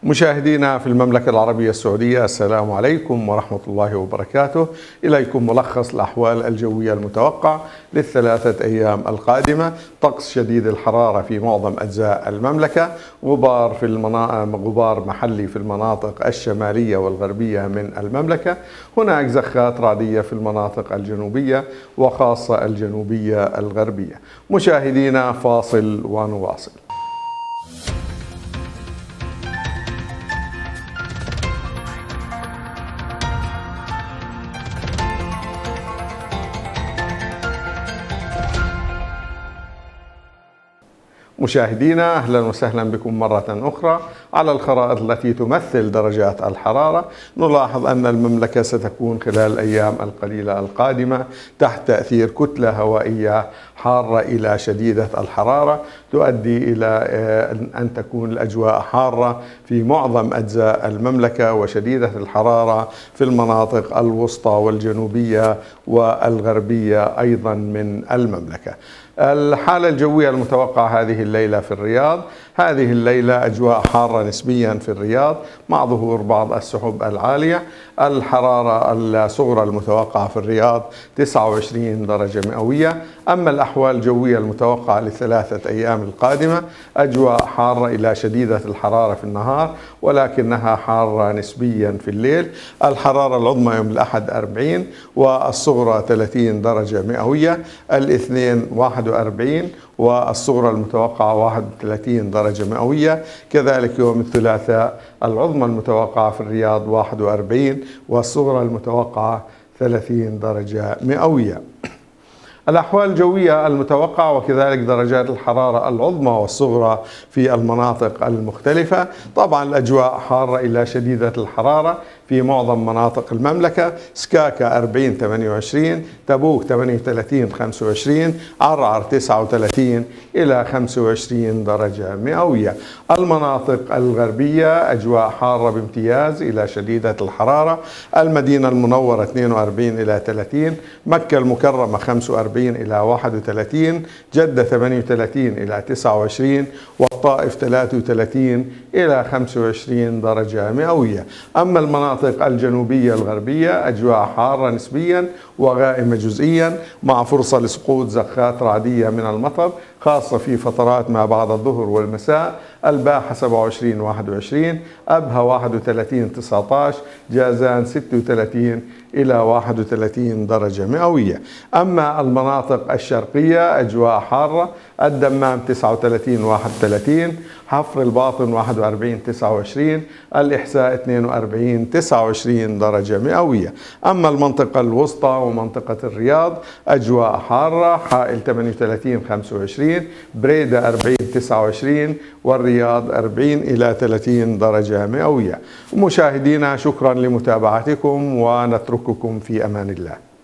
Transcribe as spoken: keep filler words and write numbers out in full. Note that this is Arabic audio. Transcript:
مشاهدينا في المملكة العربية السعودية، السلام عليكم ورحمة الله وبركاته. إليكم ملخص الأحوال الجوية المتوقع للثلاثة أيام القادمة. طقس شديد الحرارة في معظم أجزاء المملكة، غبار في المناطق غبار محلي في المناطق الشمالية والغربية من المملكة، هناك زخات رعدية في المناطق الجنوبية وخاصة الجنوبية الغربية. مشاهدينا فاصل ونواصل. مشاهدينا أهلا وسهلا بكم مرة أخرى على الخرائط التي تمثل درجات الحرارة. نلاحظ أن المملكة ستكون خلال الأيام القليلة القادمة تحت تأثير كتلة هوائية حارة إلى شديدة الحرارة، تؤدي إلى أن تكون الأجواء حارة في معظم أجزاء المملكة وشديدة الحرارة في المناطق الوسطى والجنوبية والغربية أيضا من المملكة. الحالة الجوية المتوقعة هذه الليلة في الرياض: هذه الليلة أجواء حارة نسبيا في الرياض مع ظهور بعض السحب العالية. الحرارة الصغرى المتوقعة في الرياض تسعة وعشرين درجة مئوية. أما الأحوال الجوية المتوقعة للثلاثة أيام القادمة: أجواء حارة إلى شديدة الحرارة في النهار ولكنها حارة نسبيا في الليل. الحرارة العظمى يوم الأحد أربعين والصغرى ثلاثين درجة مئوية. الاثنين واحد وأربعين والصغرى المتوقعة واحد وثلاثين درجة مئوية. كذلك يوم الثلاثاء العظمى المتوقعة في الرياض واحد وأربعين والصغرى المتوقعة ثلاثين درجة مئوية. الأحوال الجوية المتوقعة وكذلك درجات الحرارة العظمى والصغرى في المناطق المختلفة: طبعا الأجواء حارة إلى شديدة الحرارة في معظم مناطق المملكة. سكاكا أربعين ثمانية وعشرين، تبوك ثمانية وثلاثين خمسة وعشرين، عرعر تسعة وثلاثين إلى خمسة وعشرين درجة مئوية. المناطق الغربية أجواء حارة بامتياز إلى شديدة الحرارة: المدينة المنورة اثنين وأربعين إلى ثلاثين، مكة المكرمة خمسة وأربعين إلى واحد وثلاثين، جدة ثمانية وثلاثين إلى تسعة وعشرين، والطائف ثلاثة وثلاثين إلى خمسة وعشرين درجة مئوية. أما المناطق الجنوبية الغربية أجواء حارة نسبيا وغائمة جزئيا مع فرصة لسقوط زخات رعدية من المطر خاصة في فترات ما بعد الظهر والمساء: الباحة سبعة وعشرين واحد وعشرين، أبها واحد وثلاثين تسعة عشر، جازان ستة وثلاثين إلى واحد وثلاثين درجة مئوية. أما المناطق الشرقية أجواء حارة: الدمام تسعة وثلاثين واحد وثلاثين، حفر الباطن واحد وأربعين تسعة وعشرين، الإحساء اثنين وأربعين تسعة وعشرين درجة مئوية. أما المنطقة الوسطى ومنطقة الرياض أجواء حارة: حائل ثمانية وثلاثين خمسة وعشرين، بريدة أربعين تسعة وعشرين، والرياض أربعين إلى ثلاثين درجة مئوية. مشاهدينا شكرا لمتابعتكم ونترككم في أمان الله.